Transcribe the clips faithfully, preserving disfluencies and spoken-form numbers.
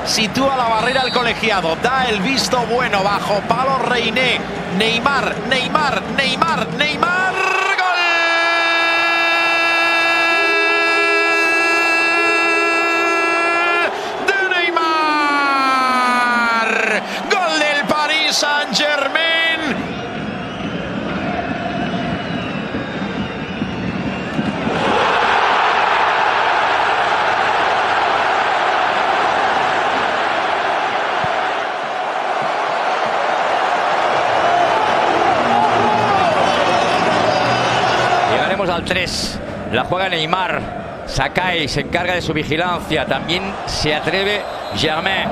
sitúa la barrera al colegiado, da el visto bueno bajo palo Reiné. Neymar, Neymar, Neymar, Neymar. ¡Gol! De Neymar. Gol del Paris Saint-Germain. Al tres, la juega Neymar, Sakai se encarga de su vigilancia, también se atreve Germain.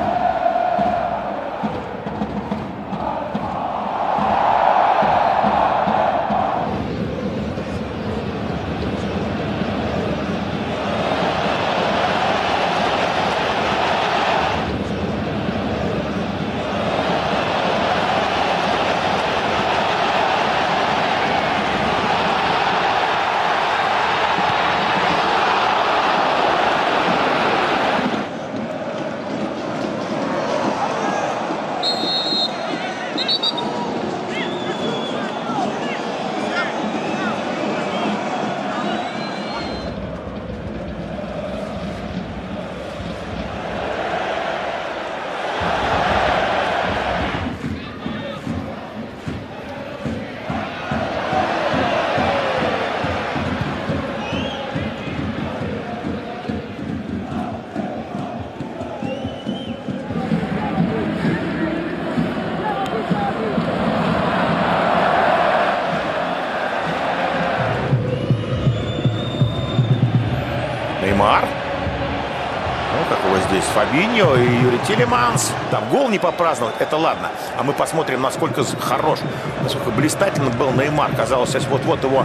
Неймар. Ну, как его здесь Фабиньо и Юрий Тилеманс. Там гол не попраздновать, это ладно. А мы посмотрим, насколько хорош, насколько блистательно был Неймар. Казалось, сейчас вот-вот его...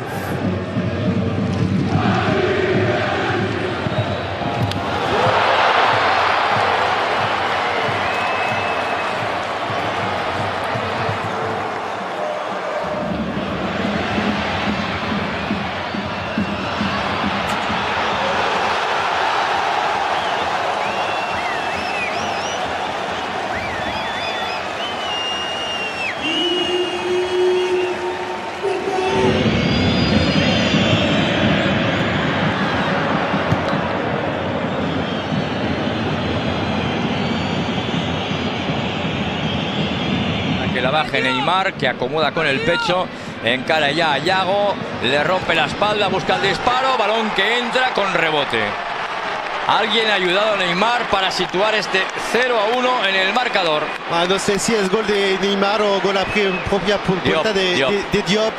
Que la baje Neymar, que acomoda con el pecho, encara ya a Yago, le rompe la espalda, busca el disparo, balón que entra con rebote. Alguien ha ayudado a Neymar para situar este cero a uno en el marcador. Ah, no sé si es gol de Neymar o gol a propia por cuenta de, Diop. de, de Diop.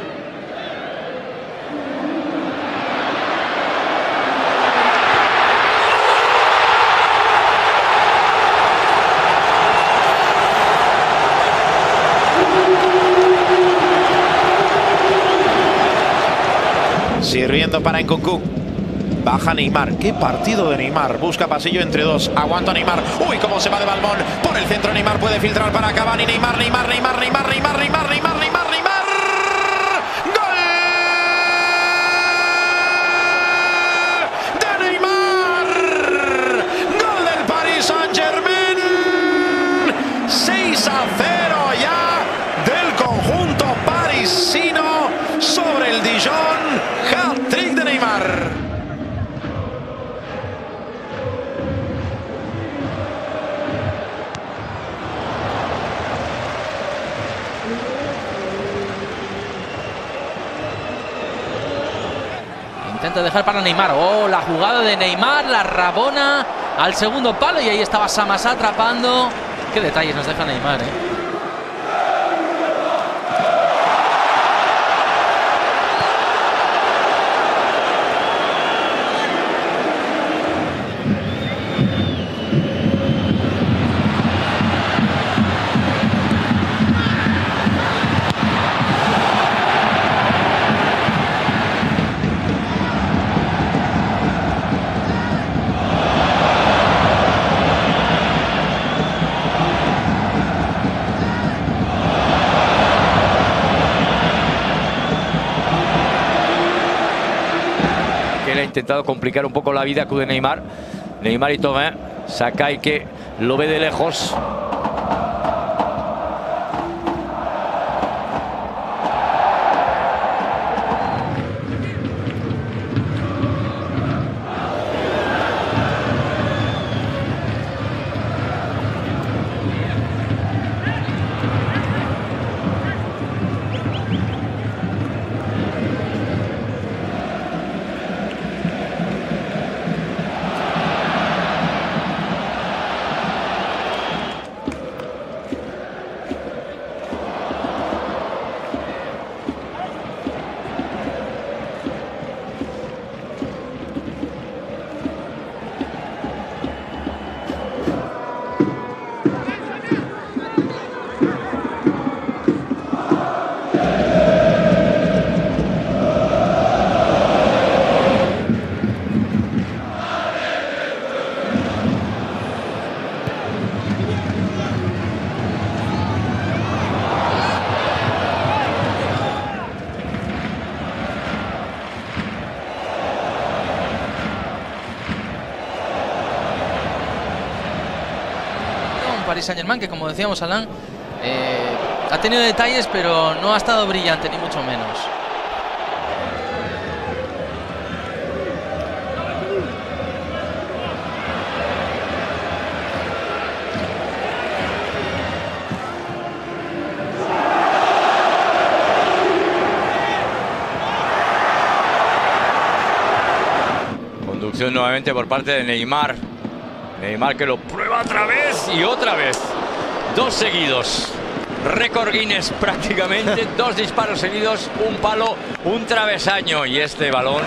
Sirviendo para Nkunku. Baja Neymar. Qué partido de Neymar. Busca pasillo entre dos. Aguanta Neymar. Uy, cómo se va de Balmón. Por el centro Neymar puede filtrar para Cavani. Neymar, Neymar, Neymar, Neymar, Neymar, Neymar, Neymar, Neymar, Neymar. ¡Gol! De Neymar. Gol del Paris Saint-Germain. seis a cero ya del conjunto parisino sobre el Dijon. Hat-trick de Neymar. Intenta dejar para Neymar. Oh, la jugada de Neymar, la rabona al segundo palo y ahí estaba Samassa atrapando. Qué detalles nos deja Neymar, ¿eh? Ha intentado complicar un poco la vida de Neymar. Neymar y Thauvin Sakai que lo ve de lejos. Paris Saint-Germain, que como decíamos, Alan, eh, ha tenido detalles, pero no ha estado brillante, ni mucho menos. Conducción nuevamente por parte de Neymar. Neymar que lo prueba otra vez y otra vez. Dos seguidos. Récord Guinness prácticamente. Dos disparos seguidos, un palo, un travesaño. Y este balón...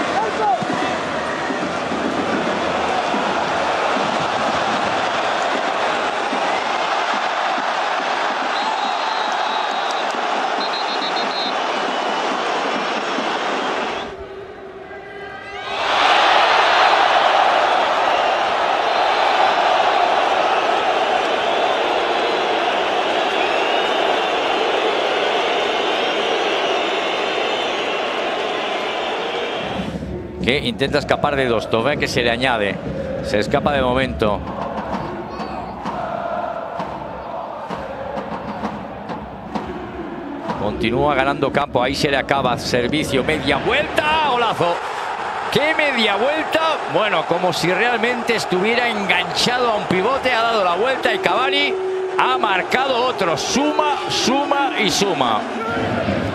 que intenta escapar de dos. Thauvin que se le añade. Se escapa de momento. Continúa ganando campo. Ahí se le acaba. Servicio. Media vuelta. Golazo. ¿Qué media vuelta? Bueno, como si realmente estuviera enganchado a un pivote. Ha dado la vuelta y Cavani ha marcado otro. Suma, suma y suma.